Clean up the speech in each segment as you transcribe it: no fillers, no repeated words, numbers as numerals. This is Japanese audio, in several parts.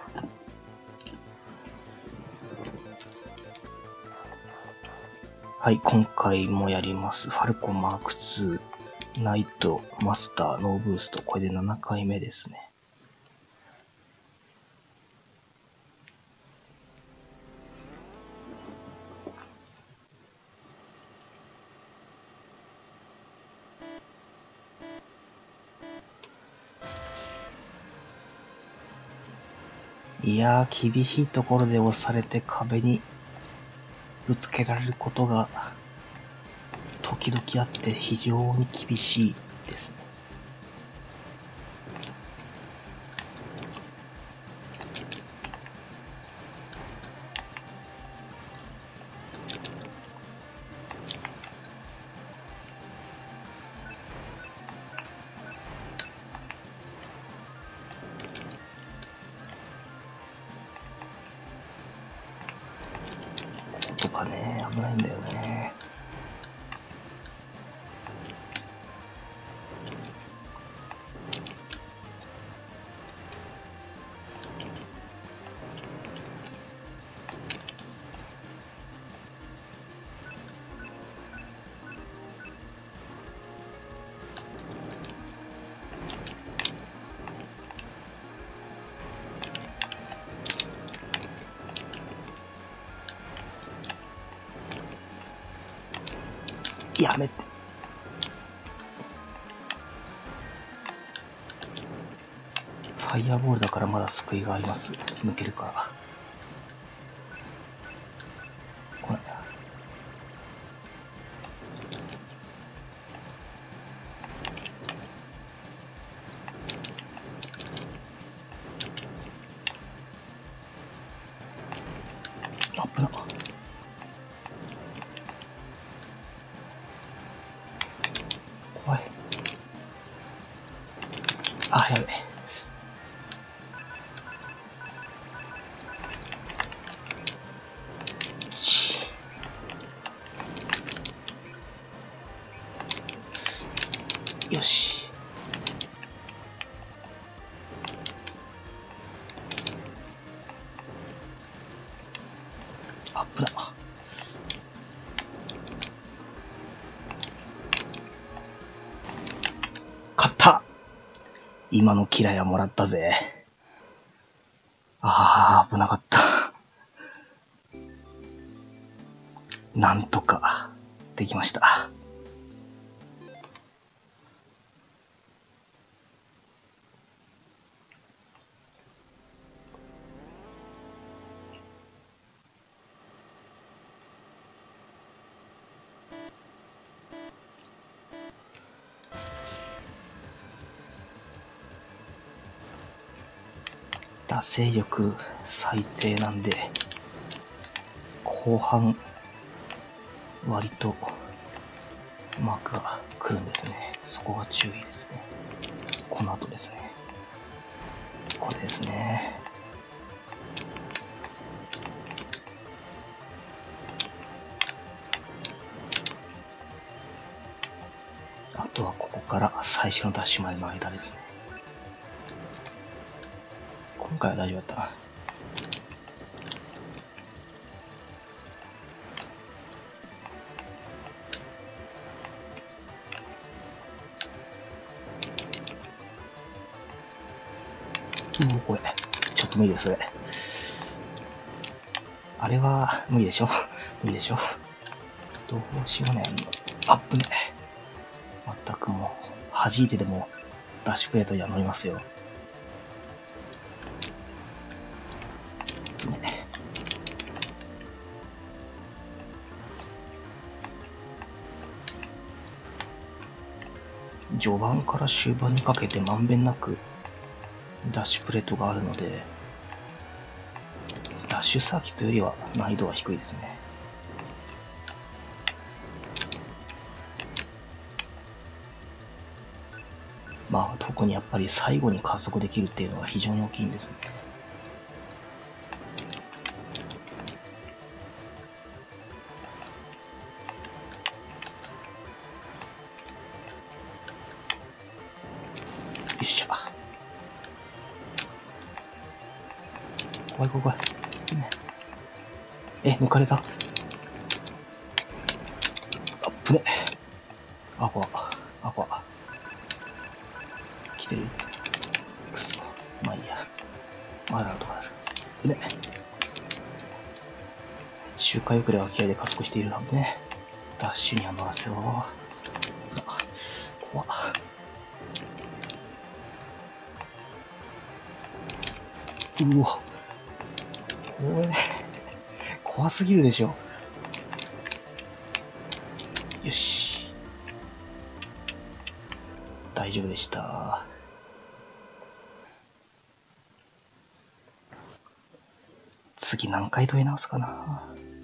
はい、今回もやります。ファルコンマーク2、ナイト、マスター、ノーブースト。これで7回目ですね。いやー、厳しいところで押されて壁にぶつけられることが時々あって非常に厳しいですね。こことかね、危ないんだよね。やめて。ファイアボールだからまだ救いがあります。抜けるから。来ない。危な。怖い。あ、やべ。よし。あぶな。勝った。今のキラヤもらったぜ。あー、危なかった。なんとかできました。打勢力最低なんで、後半割とマークが来るんですね。そこが注意ですね。この後ですね。これですね。あとはここから最初のダッシュまでの間ですね。今回は大丈夫だったな。もうこれ、ちょっと無理です、それ。あれは、無理でしょ無理でしょどうしようもないの。アップね。まったくもう、弾いてでも、ダッシュプレートには乗りますよ。ね。序盤から終盤にかけてまんべんなく、ダッシュプレートがあるので、ダッシュサーキットよりは難易度は低いですね。まあ特にやっぱり最後に加速できるっていうのが非常に大きいんですね。よっしゃ。 怖い怖い怖い。ね、抜かれた。あっぶね。アコア。来てる。くそ。まあいいや。まだとかなる。ぶね。周回遅れは気合で加速しているのでね。ダッシュには乗らせろ。怖っ。うわ。怖すぎるでしょ。よし。大丈夫でした。次何回問い直すかな。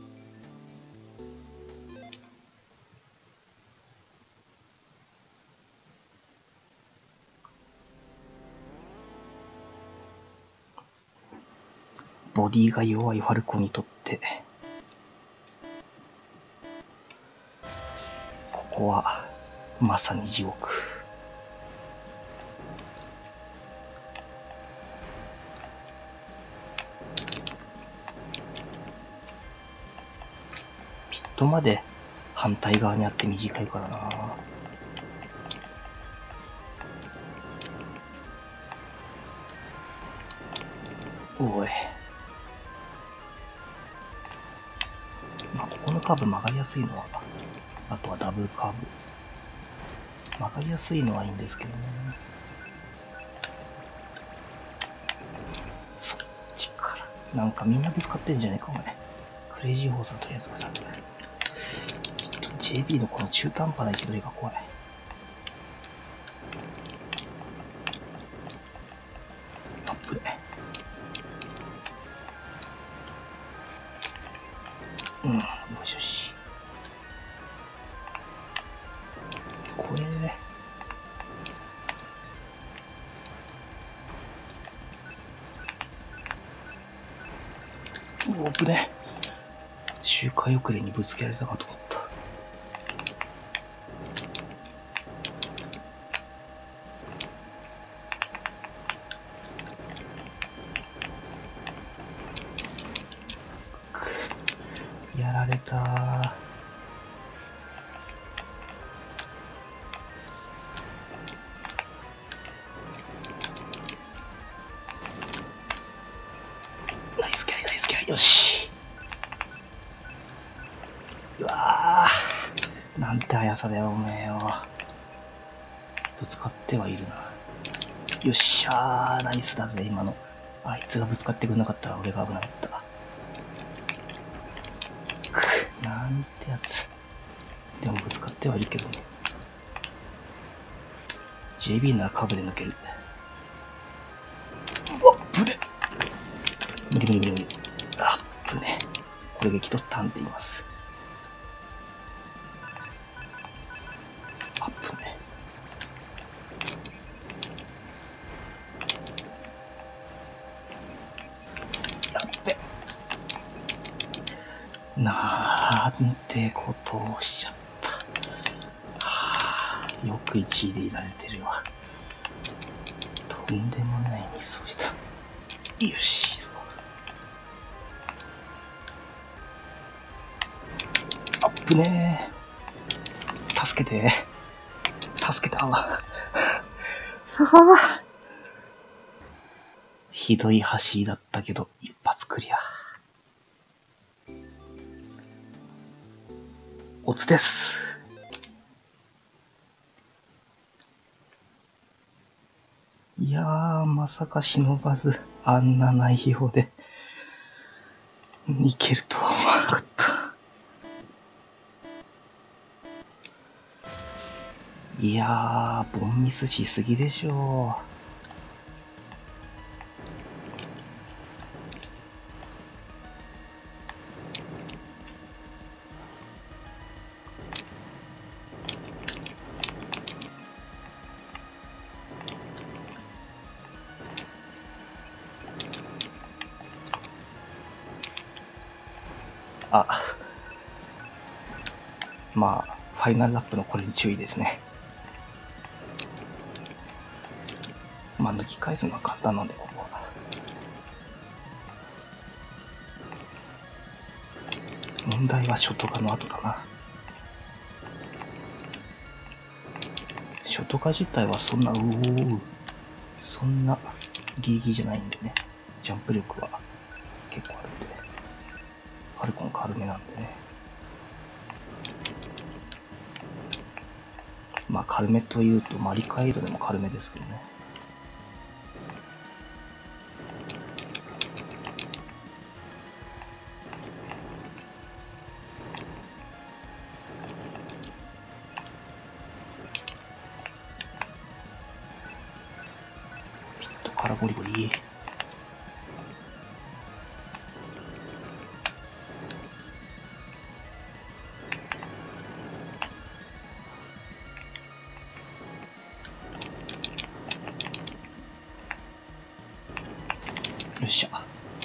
ボディが弱いファルコにとって、ここはまさに地獄。ピットまで反対側にあって短いからな。おい。まあ、ここのカーブ曲がりやすいのは、あとはダブルカーブ。曲がりやすいのはいいんですけどね。そっちから。なんかみんなぶつかってんじゃねえか、お前。クレイジーホースはとりあえずさ。ちょっと JB のこの中途半端な位置取りが怖い。トップで。うん、よしよし。これね。うお、ぶね。周回遅れにぶつけられたかと思った。やられたー。ナイスキャリ、ナイスキャリ、よし。うわー、なんて速さだよ、おめえよ。ぶつかってはいるな。よっしゃー、ナイスだぜ、今の。あいつがぶつかってくれなかったら俺が危なかった。なんてやつ。でもぶつかってはいるけどね。JB ならカブで抜ける。うわっ、ぶね。無理。あっ、ぶね。これが一つターンって言います。あっ、ぶね。やっべ。なんてことをしちゃった。はぁ、よく1位でいられてるわ。とんでもないミスをした。よし。あっぶねー。助けて。助けたわ。ひどい走りだったけど、一発クリア。オツです。いやー、まさか忍ばず、あんな内容で、いけるとは思わなかった。いやー、ボンミスしすぎでしょう。あ、まあ、ファイナルラップのこれに注意ですね。まあ、抜き返すのは簡単なんで、ここは。 問題はショトガの後だな。ショトガ自体はそんなギリギリじゃないんでね。ジャンプ力は結構あるんで、ファルコン軽めなんでね。まあ軽めというとマリカエイドでも軽めですけどね。ピットからゴリゴリ。よっしゃ。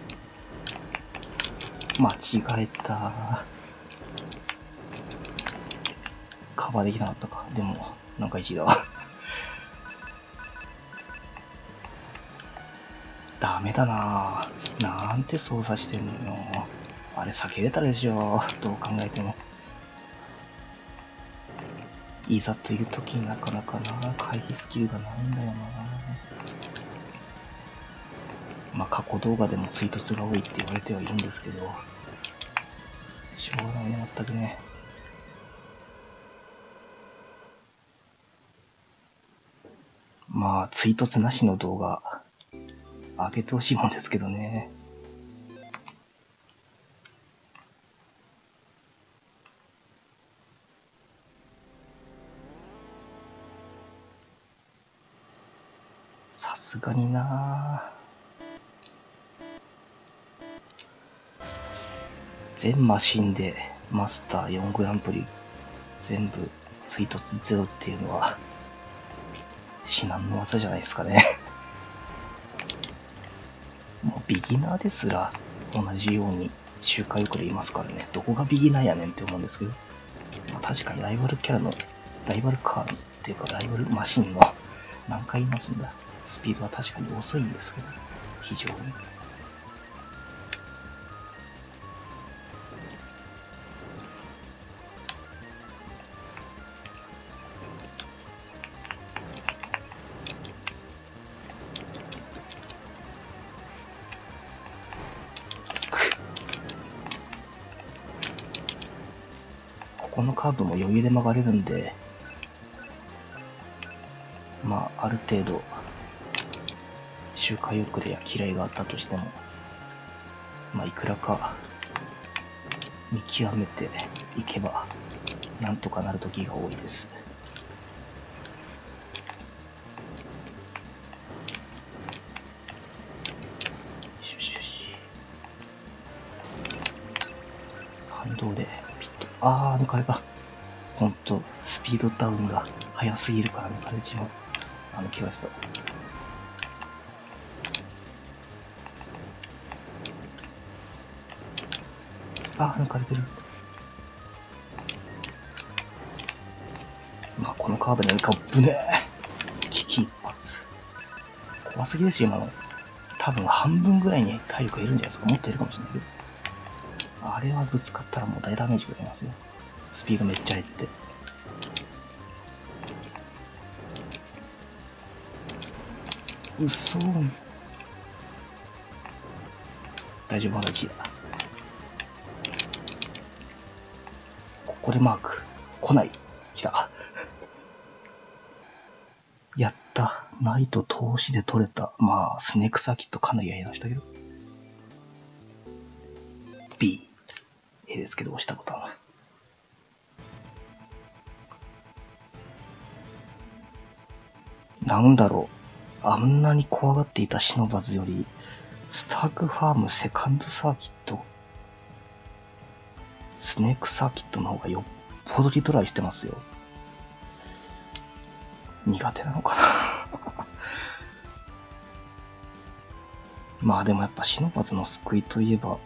間違えた。カバーできなかったか。でも、なんか1位だわ。ダメだなぁ。なんて操作してんのよ。あれ避けれたでしょ。どう考えても。いざという時になかなかな、回避スキルがないんだよな。まあ過去動画でも追突が多いって言われてはいるんですけど、しょうがないね、全くね。まあ追突なしの動画、上げてほしいもんですけどね。さすがになぁ。全マシンでマスター4グランプリ全部追突ゼロっていうのは至難の技じゃないですかね。もうビギナーですら同じように周回遅れいますからね。どこがビギナーやねんって思うんですけど、まあ、確かにライバルキャラのライバルカーっていうかライバルマシンの何回言いますんだ、スピードは確かに遅いんですけど、非常に。このカーブも余裕で曲がれるんで、まあある程度周回遅れや嫌いがあったとしても、まあいくらか見極めていけばなんとかなる時が多いです。よしよし。反動でピッと、抜かれた。ほんとスピードダウンが速すぎるから抜かれてしまう。気がした。抜かれてる。まあこのカーブ何かぶねえ。危機一髪。怖すぎですよ今の。多分半分ぐらいに体力減るんじゃないですか。もっと減るかもしれないけど。あれはぶつかったらもう大ダメージが出ますよ。スピードめっちゃ減って。うそー。大丈夫、まだ1位だ。ここでマーク。来ない。来た。やった。ナイト投資で取れた。まあ、スネークサーキットかなりやりましたけど。B。A ですけど、押したボタンは。なんだろう。あんなに怖がっていたシノバズより、スタークファームセカンドサーキット、スネークサーキットの方がよっぽどリトライしてますよ。苦手なのかなまあでもやっぱシノバズの救いといえば、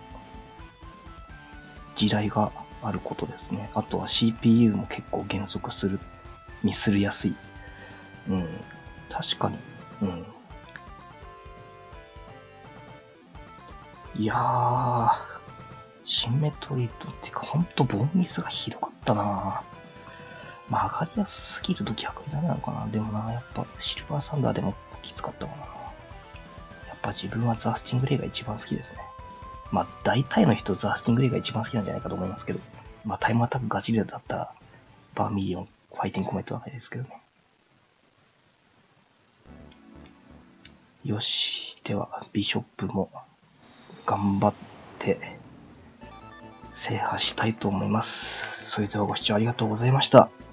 地雷があることですね。あとは CPU も結構減速する、ミスりやすい。うん。確かに。うん。いやー、 シンメトリートっていうか、ほんとボンミスがひどかったな。まあ、上がりやすすぎると逆にダメなのかな。でもな、やっぱシルバーサンダーでもきつかったかな。やっぱ自分はザスティングレイが一番好きですね。まあ、大体の人ザスティングレイが一番好きなんじゃないかと思いますけど、まあ、タイムアタックガチレだったら、バーミリオン、ファイティングコメントはないですけどね。よし。では、ビショップも頑張って制覇したいと思います。それではご視聴ありがとうございました。